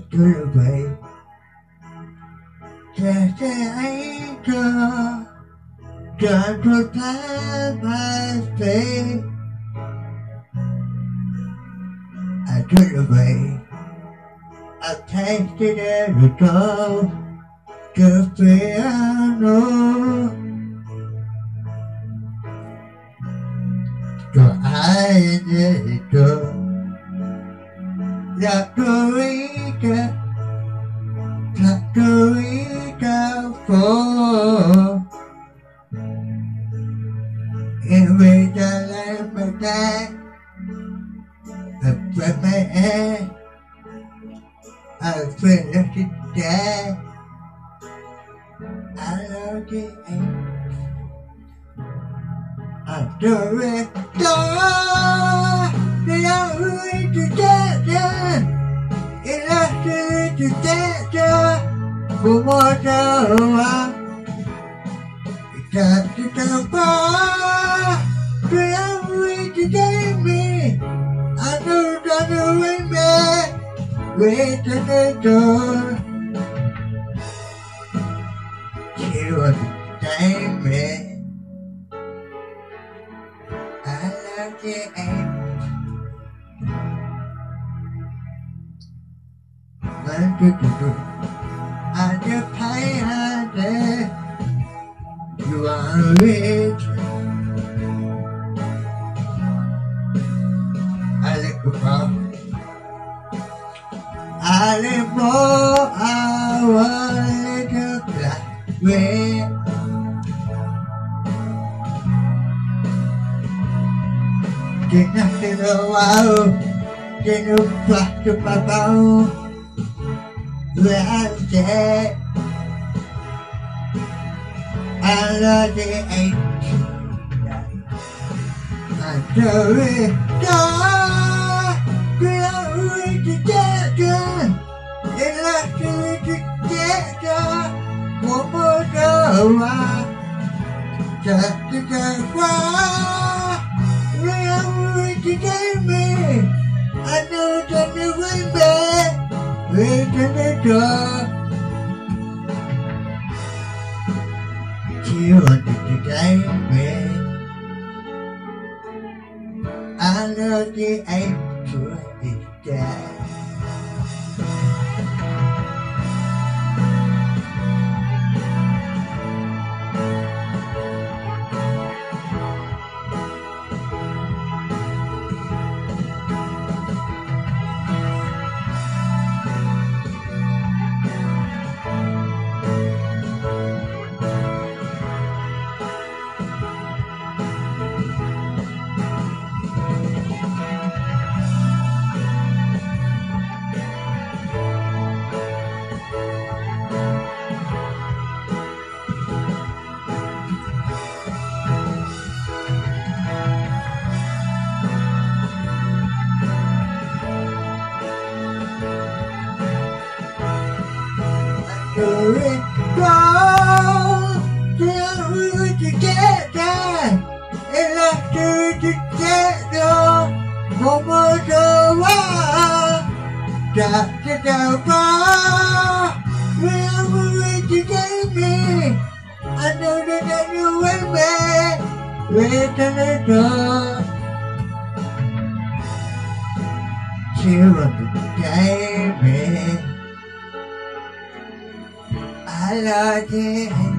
trở về sẽ ấy chờ tôi thấy mai sẽ trở về thấy cái đêm được trở về nó cho ai để chờ là tôi cả phố em về trả lại mà ta phải mẹ phải là chị cha I love you trở về đó để là người chủ chết ra để là người chủ chết ra của một giờ cha cha qua để là người chủ chết mi anh đâu với mẹ về cho nên rồi chịu tay mẹ I love you em vẫn cứ anh chưa thấy anh để you are rich I like you from I live more I want to fly trên nắp trên đầu áo trên ướp phát cho bà bao về anh sẽ I love you anh trở về đó cứ là người chỉ chết ra để là người chỉ chết ra một mơ trở qua chợt qua you gave me I know that you will be waiting at the door you wanted to give me I know the answer is dead I love you.